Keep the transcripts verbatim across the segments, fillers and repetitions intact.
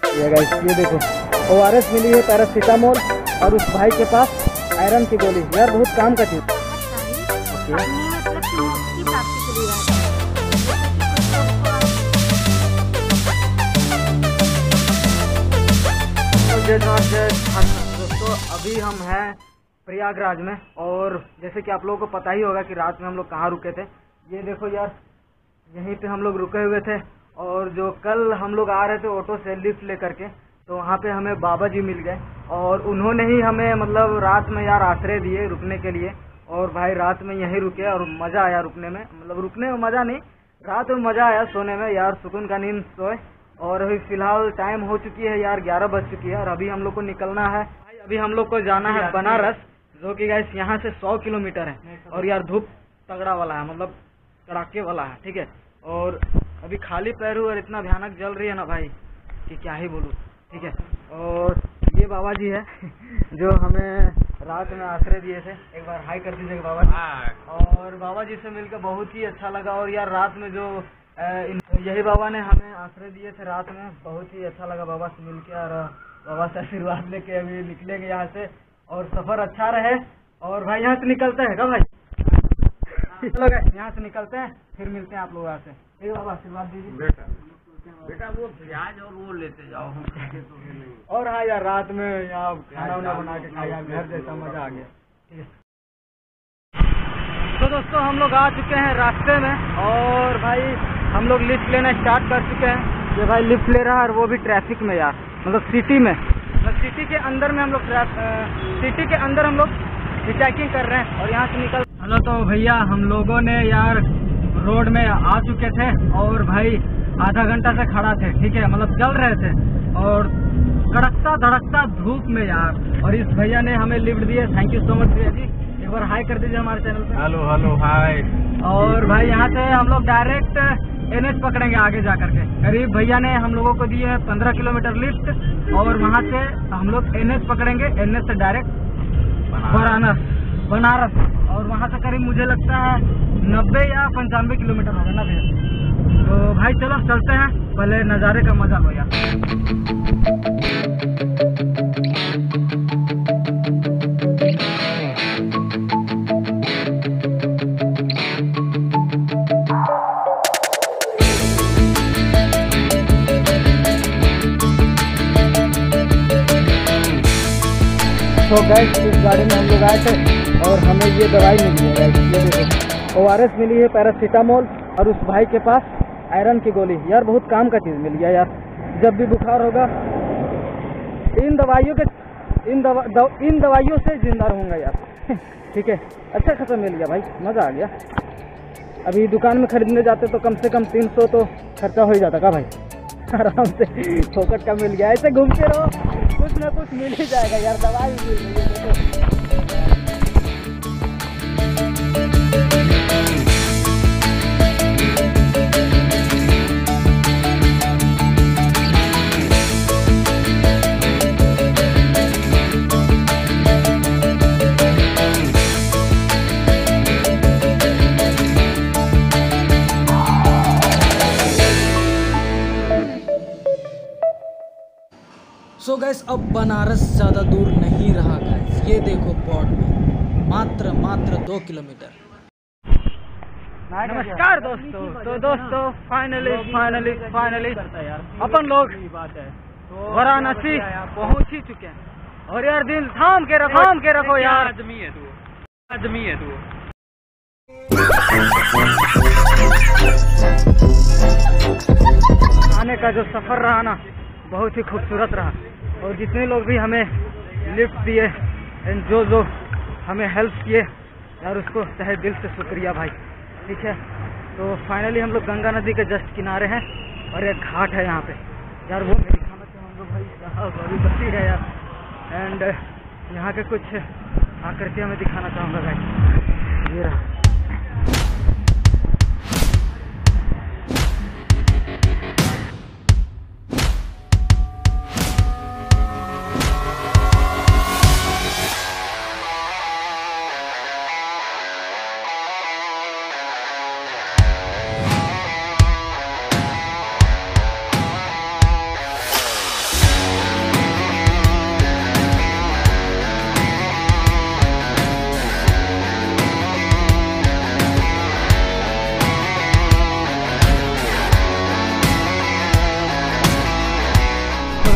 ये गाइस ये देखो ओ आर एस मिली है, पैरासीटामोल, और उस भाई के पास आयरन की गोली। यार बहुत काम का चीज। दोस्तों अभी हम हैं प्रयागराज में, और जैसे कि आप लोगों को पता ही होगा कि रात में हम लोग कहाँ रुके थे। ये देखो यार यहीं पे हम लोग रुके हुए थे, और जो कल हम लोग आ रहे थे ऑटो से लिफ्ट लेकर के, तो वहाँ पे हमें बाबा जी मिल गए, और उन्होंने ही हमें मतलब रात में यार आश्रय दिए रुकने के लिए। और भाई रात में यहीं रुके और मज़ा आया रुकने में, मतलब रुकने में मज़ा नहीं, रात में मज़ा आया सोने में यार, सुकून का नींद सोए। और अभी फ़िलहाल टाइम हो चुकी है यार, ग्यारह बज चुकी है, और अभी हम लोग को निकलना है। अभी हम लोग को जाना है बनारस, जो कि गाइस यहाँ से सौ किलोमीटर है, और यार धूप तगड़ा वाला है, मतलब कड़ाके वाला है, ठीक है। और अभी खाली पैर हूँ और इतना भयानक जल रही है ना भाई कि क्या ही बोलूँ, ठीक है। और ये बाबा जी है जो हमें रात में आश्रय दिए थे, एक बार हाई कर दीजिएगा बाबा जी। और बाबा जी से मिलकर बहुत ही अच्छा लगा, और यार रात में जो यही बाबा ने हमें आश्रय दिए थे रात में, बहुत ही अच्छा लगा बाबा से मिलकर, और बाबा से आशीर्वाद लेके अभी निकलेंगे यहाँ से, और सफर अच्छा रहे। और भाई यहाँ से निकलते हैं क्या भाई? चलो यहाँ से निकलते हैं, फिर मिलते हैं आप लोग यहाँ से। एक बाबा आशीर्वाद दीजिए बेटा। बेटा वो प्याज और वो लेते जाओ। और हाँ यार रात में यहाँ खाना वाना बना के खाया, घर जैसा मजा आ गया, ठीक है। तो दोस्तों हम लोग आ चुके हैं रास्ते में, और भाई हम लोग लिफ्ट लेना स्टार्ट कर चुके हैं। ये भाई लिफ्ट ले रहा है, और वो भी ट्रैफिक में यार, मतलब सिटी में, मतलब सिटी के अंदर में हम लोग सिटी के अंदर हम लोग हिचाइकिंग कर रहे हैं, और यहाँ से निकल। हेलो तो भैया हम लोगों ने यार रोड में आ चुके थे, और भाई आधा घंटा से खड़ा थे, ठीक है, मतलब चल रहे थे, और कड़कता धड़कता धूप में यार, और इस भैया ने हमें लिफ्ट दिए। थैंक यू सो मच भैया जी, एक बार हाई कर दीजिए हमारे चैनल पे। Hello hello hi. और भाई यहाँ से हम लोग डायरेक्ट एन एच पकड़ेंगे आगे जा करके। करीब भैया ने हम लोगों को दिए हैं पंद्रह किलोमीटर लिफ्ट, और वहाँ से हम लोग एन एच पकड़ेंगे, एन एच से डायरेक्ट बनारस बनारस और वहाँ से करीब मुझे लगता है नब्बे या पंचानवे किलोमीटर होगा ना भैया। तो भाई चलो चलते हैं, पहले नज़ारे का मजा लो यार। तो गैस इस गाड़ी में हम लोग आए थे, और हमें ये दवाई मिली है गैस, ये देखो ओ आर एस मिली है, पैरासीटामोल, और उस भाई के पास आयरन की गोली। यार बहुत काम का चीज़ मिल गया यार, जब भी बुखार होगा इन दवाइयों के इन दवा दव, इन दवाइयों से जिंदा रहूँगा यार ठीक है, अच्छा खासा मिल गया भाई, मज़ा आ गया। अभी दुकान में खरीदने जाते तो कम से कम तीन सौ तो खर्चा हो ही जाता का भाई, आराम से फोकट का मिल गया। ऐसे घूमते रहो, कुछ ना कुछ मिल ही जाएगा यार, दवाई मिल रही है। सो गैस अब बनारस ज़्यादा दूर नहीं रहा गैस, ये देखो बोर्ड में मात्र मात्र दो किलोमीटर। नमस्कार दोस्तों, तो दोस्तों फाइनली फाइनली फाइनली अपन लोग वाराणसी पहुंच ही चुके हैं, और यार दिल थाम के रखो थाम के रखो यार, आदमी है तू आदमी है तू। आने का जो सफर रहा ना बहुत ही खूबसूरत रहा, और जितने लोग भी हमें लिफ्ट दिए एंड जो जो हमें हेल्प किए यार, उसको तहे दिल से शुक्रिया भाई, ठीक है। तो फाइनली हम लोग गंगा नदी के जस्ट किनारे हैं, और एक घाट है यहाँ पे यार, वो मैं दिखाना चाहूँगा भाई, यहाँ अभी बस्ती है यार, एंड यहाँ के कुछ आकृतियाँ मैं दिखाना चाहूँगा भाई, ये रहा।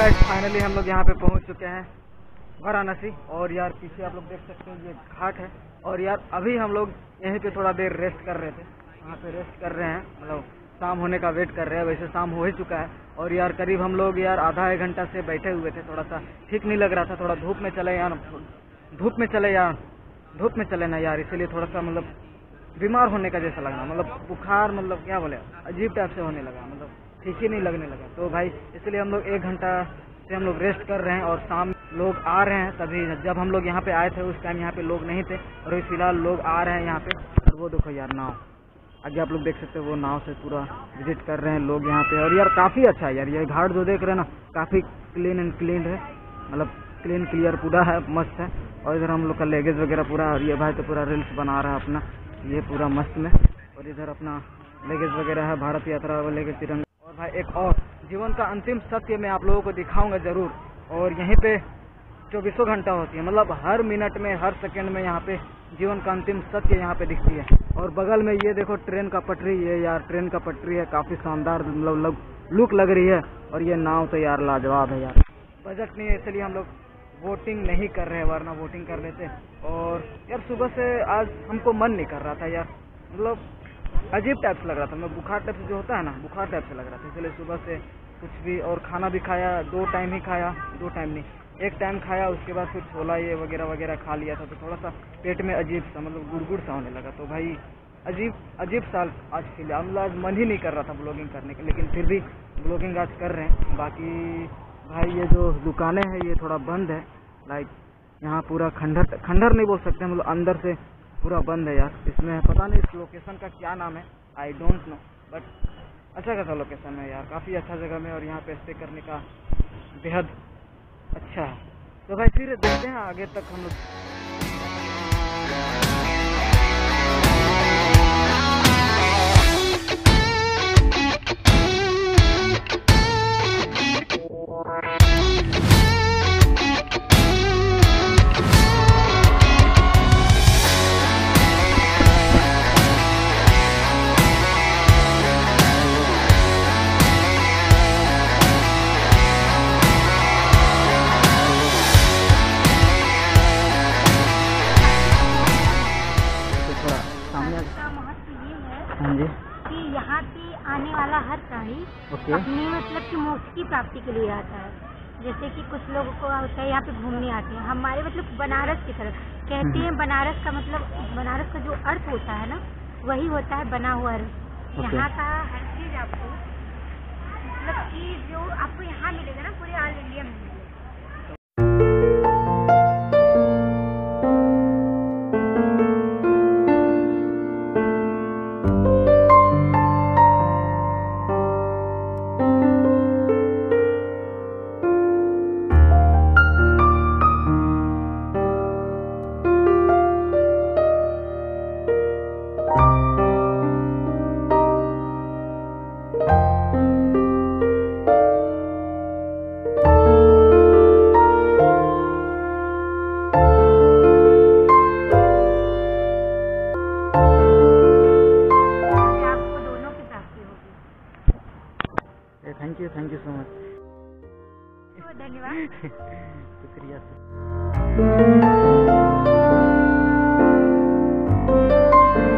गाइस फाइनली हम लोग यहाँ पे पहुँच चुके हैं वाराणसी। और यार पीछे आप लोग देख सकते हैं ये घाट है। और यार अभी हम लोग यहीं पे थोड़ा देर रेस्ट कर रहे थे, यहाँ पे रेस्ट कर रहे हैं, मतलब शाम होने का वेट कर रहे हैं। वैसे शाम हो ही चुका है। और यार करीब हम लोग यार आधा एक घंटा से बैठे हुए थे, थोड़ा सा ठीक नहीं लग रहा था, थोड़ा धूप में चले यार धूप में चले यार धूप में चले ना यार, इसीलिए थोड़ा सा मतलब बीमार होने का जैसा लगना, मतलब बुखार, मतलब क्या बोले, अजीब टाइप से होने लगा, मतलब ठीक ही नहीं लगने लगा। तो भाई इसलिए हम लोग एक घंटा से हम लोग रेस्ट कर रहे हैं। और शाम लोग आ रहे हैं, तभी जब हम लोग यहाँ पे आए थे उस टाइम यहाँ पे लोग नहीं थे, और अभी फिलहाल लोग आ रहे हैं यहाँ पे। और वो देखो यार नाव, आगे आप लोग देख सकते हो, वो नाव से पूरा विजिट कर रहे हैं लोग यहाँ पे। और यार काफ़ी अच्छा है यार, ये घाट जो देख रहे हैं ना, काफ़ी क्लीन एंड क्लीन है, मतलब क्लीन क्लियर पूरा है, मस्त है। और इधर हम लोग का लेगेज वगैरह पूरा, और ये भाई तो पूरा रील्स बना रहा है अपना, ये पूरा मस्त में। और इधर अपना लेगेज वगैरह है, भारत यात्रा वाले लेगेज तिरंगा। और भाई एक और जीवन का अंतिम सत्य मैं आप लोगों को दिखाऊंगा जरूर। और यहीं पे चौबीसों घंटा होती है, मतलब हर मिनट में हर सेकंड में यहाँ पे जीवन का अंतिम सत्य यहाँ पे दिखती है। और बगल में ये देखो ट्रेन का पटरी है यार, ट्रेन का पटरी है, काफी शानदार मतलब लुक लग रही है। और ये नाव तो यार लाजवाब है यार। बजट नहीं है इसलिए हम लोग वोटिंग नहीं कर रहे हैं, वरना वोटिंग कर लेते। और यार सुबह से आज हमको मन नहीं कर रहा था यार, मतलब अजीब टाइप से लग रहा था, मैं बुखार टाइप से जो होता है ना, बुखार टाइप से लग रहा था, इसलिए सुबह से कुछ भी। और खाना भी खाया, दो टाइम ही खाया, दो टाइम नहीं एक टाइम खाया, उसके बाद फिर छोला ये वगैरह वगैरह खा लिया था, तो थोड़ा सा पेट में अजीब सा मतलब गुड़गुड़ सा होने लगा। तो भाई अजीब अजीब सा आज फिलहाल मतलब आज मन ही नहीं कर रहा था ब्लॉगिंग करने का, लेकिन फिर भी ब्लॉगिंग आज कर रहे हैं। बाकी भाई ये जो दुकानें हैं ये थोड़ा बंद है, लाइक यहाँ पूरा खंडर खंडर नहीं बोल सकते, मतलब अंदर से पूरा बंद है यार। इसमें पता नहीं इस लोकेशन का क्या नाम है, आई डोंट नो, बट अच्छा खासा लोकेशन है यार, काफ़ी अच्छा जगह में। और यहाँ पे स्टे करने का बेहद अच्छा है। तो भाई फिर देखते हैं आगे तक हम लोग। हाँ जी, कि यहाँ पे आने वाला हर प्राणी ओके अपने मतलब कि मोक्ष की प्राप्ति के लिए आता है। जैसे कि कुछ लोगों को होता है यहाँ पे घूमने आते हैं, हमारे मतलब बनारस की तरफ कहते हैं, बनारस का मतलब बनारस का जो अर्थ होता है ना, वही होता है बना हुआ अर्थ। यहाँ का हर चीज आपको मतलब कि जो आपको यहाँ मिलेगा ना, पूरे ऑल इंडिया में मिलेगा। Thank you thank you so much, धन्यवाद शुक्रिया।